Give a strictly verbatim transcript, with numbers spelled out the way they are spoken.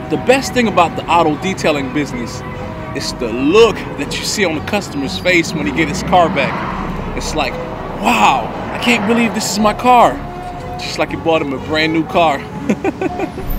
The best thing about the auto detailing business is the look that you see on the customer's face when he get his car back. It's like, wow, I can't believe this is my car. Just like he bought him a brand new car.